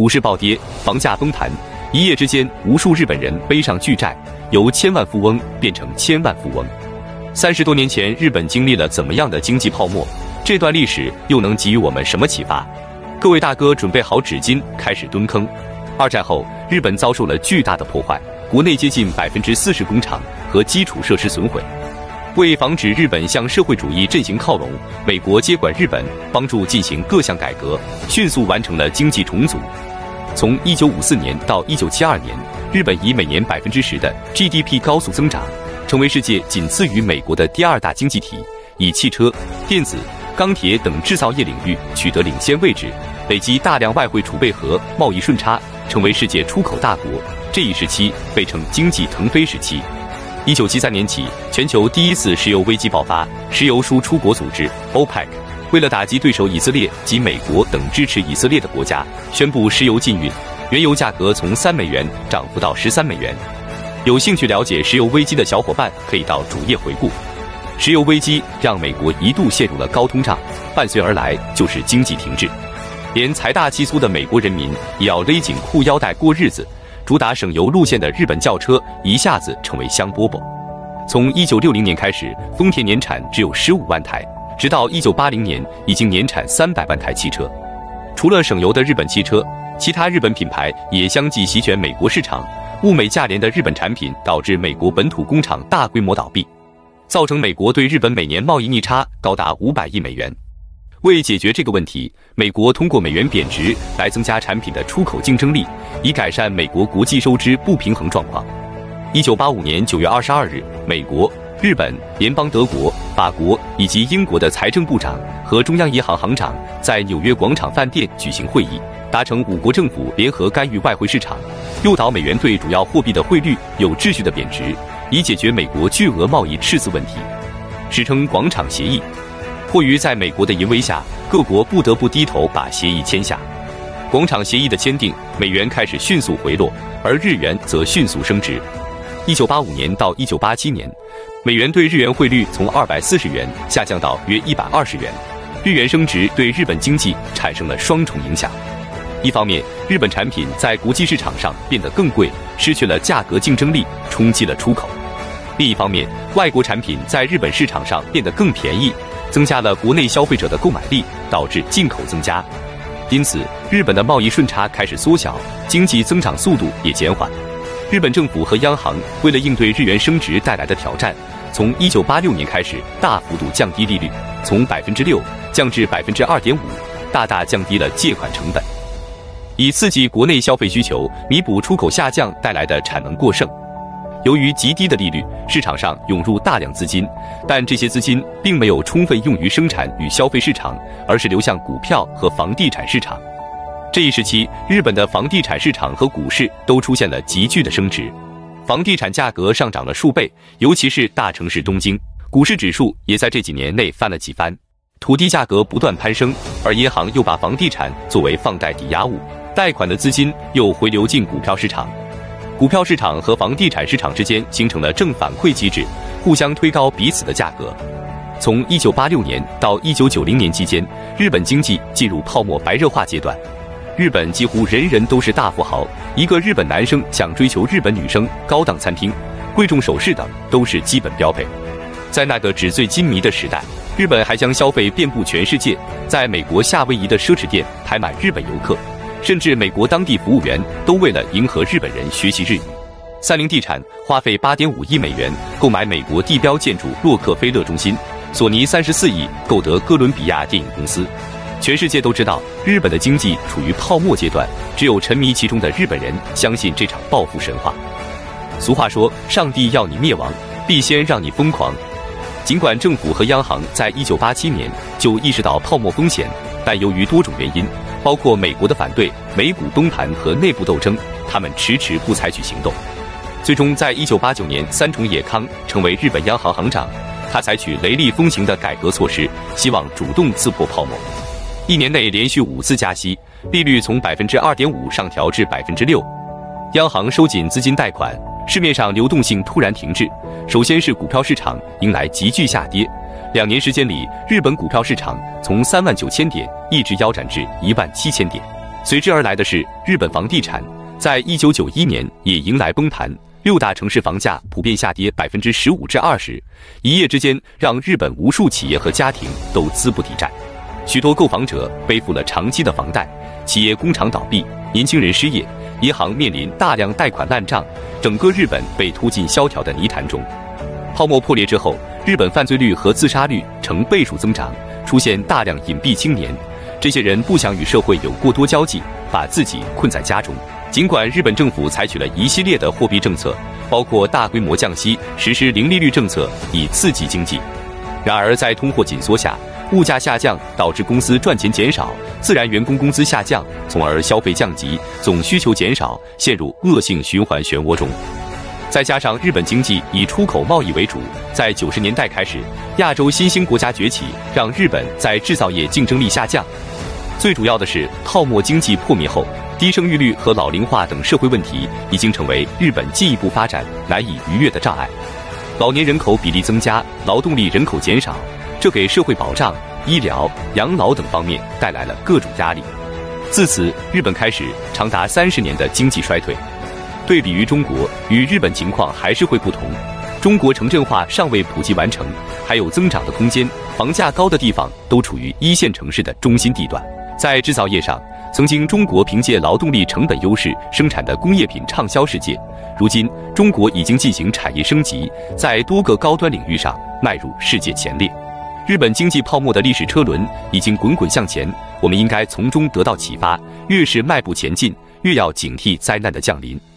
股市暴跌，房价崩盘，一夜之间，无数日本人背上巨债，由千万富翁变成千万富翁。30多年前，日本经历了怎么样的经济泡沫？这段历史又能给予我们什么启发？各位大哥准备好纸巾，开始蹲坑。二战后，日本遭受了巨大的破坏，国内接近40%工厂和基础设施损毁。为防止日本向社会主义阵营靠拢，美国接管日本，帮助进行各项改革，迅速完成了经济重组。从1954年到1972年，日本以每年10%的 GDP 高速增长，成为世界仅次于美国的第2大经济体，以汽车、电子、钢铁等制造业领域取得领先位置，累积大量外汇储备和贸易顺差，成为世界出口大国。这一时期被称经济腾飞时期。1973年起，全球第一次石油危机爆发，石油输出国组织 OPEC 为了打击对手以色列及美国等支持以色列的国家，宣布石油禁运，原油价格从3美元涨幅到13美元。有兴趣了解石油危机的小伙伴可以到主页回顾。石油危机让美国一度陷入了高通胀，伴随而来就是经济停滞，连财大气粗的美国人民也要勒紧裤腰带过日子。主打省油路线的日本轿车一下子成为香饽饽。从1960年开始，丰田年产只有15万台，直到1980年已经年产300万台汽车。除了省油的日本汽车，其他日本品牌也相继席卷美国市场。物美价廉的日本产品导致美国本土工厂大规模倒闭，造成美国对日本每年贸易逆差高达500亿美元。为解决这个问题，美国通过美元贬值来增加产品的出口竞争力，以改善美国国际收支不平衡状况。1985年9月22日，美国、日本、联邦德国、法国以及英国的财政部长和中央银行行长在纽约广场饭店举行会议，达成5国政府联合干预外汇市场，诱导美元对主要货币的汇率有秩序的贬值，以解决美国巨额贸易赤字问题，史称广场协议。迫于在美国的淫威下，各国不得不低头把协议签下。广场协议的签订，美元开始迅速回落，而日元则迅速升值。1985年到1987年，美元对日元汇率从240元下降到约120元。日元升值对日本经济产生了双重影响。一方面，日本产品在国际市场上变得更贵，失去了价格竞争力，冲击了出口。另一方面，外国产品在日本市场上变得更便宜，增加了国内消费者的购买力，导致进口增加。因此，日本的贸易顺差开始缩小，经济增长速度也减缓。日本政府和央行为了应对日元升值带来的挑战，从1986年开始大幅度降低利率，从6%降至2.5%，大大降低了借款成本，以刺激国内消费需求，弥补出口下降带来的产能过剩。由于极低的利率，市场上涌入大量资金，但这些资金并没有充分用于生产与消费市场，而是流向股票和房地产市场。这一时期，日本的房地产市场和股市都出现了急剧的升值，房地产价格上涨了数倍，尤其是大城市东京，股市指数也在这几年内翻了几番。土地价格不断攀升，而银行又把房地产作为放贷抵押物，贷款的资金又回流进股票市场。股票市场和房地产市场之间形成了正反馈机制，互相推高彼此的价格。从1986年到1990年期间，日本经济进入泡沫白热化阶段。日本几乎人人都是大富豪，一个日本男生想追求日本女生，高档餐厅、贵重首饰等都是基本标配。在那个纸醉金迷的时代，日本还将消费遍布全世界，在美国夏威夷的奢侈店排满日本游客。甚至美国当地服务员都为了迎合日本人学习日语。30地产花费8.5亿美元购买美国地标建筑洛克菲勒中心，索尼34亿购得哥伦比亚电影公司。全世界都知道，日本的经济处于泡沫阶段，只有沉迷其中的日本人相信这场暴富神话。俗话说，上帝要你灭亡，必先让你疯狂。尽管政府和央行在1987年就意识到泡沫风险，但由于多种原因，包括美国的反对、美股崩盘和内部斗争，他们迟迟不采取行动。最终在1989年，三重野康成为日本央行行长，他采取雷厉风行的改革措施，希望主动刺破泡沫。1年内连续5次加息，利率从2.5%上调至6%。央行收紧资金贷款，市面上流动性突然停滞。首先是股票市场迎来急剧下跌，2年时间里，日本股票市场从39000点一直腰斩至17000点。 随之而来的是日本房地产，在1991年也迎来崩盘，6大城市房价普遍下跌15%至20%，一夜之间让日本无数企业和家庭都资不抵债，许多购房者背负了长期的房贷，企业工厂倒闭，年轻人失业，银行面临大量贷款烂账，整个日本被拖进萧条的泥潭中。泡沫破裂之后，日本犯罪率和自杀率呈倍数增长，出现大量隐蔽青年。这些人不想与社会有过多交际，把自己困在家中。尽管日本政府采取了一系列的货币政策，包括大规模降息、实施零利率政策以刺激经济，然而在通货紧缩下，物价下降导致公司赚钱减少，自然员工工资下降，从而消费降级，总需求减少，陷入恶性循环漩涡中。再加上日本经济以出口贸易为主，在90年代开始，亚洲新兴国家崛起，让日本在制造业竞争力下降。最主要的是，泡沫经济破灭后，低生育率和老龄化等社会问题已经成为日本进一步发展难以逾越的障碍。老年人口比例增加，劳动力人口减少，这给社会保障、医疗、养老等方面带来了各种压力。自此，日本开始长达30年的经济衰退。对比于中国，与日本情况还是会不同。中国城镇化尚未普及完成，还有增长的空间，房价高的地方都处于一线城市的中心地段。在制造业上，曾经中国凭借劳动力成本优势生产的工业品畅销世界，如今中国已经进行产业升级，在多个高端领域上迈入世界前列。日本经济泡沫的历史车轮已经滚滚向前，我们应该从中得到启发，越是迈步前进，越要警惕灾难的降临。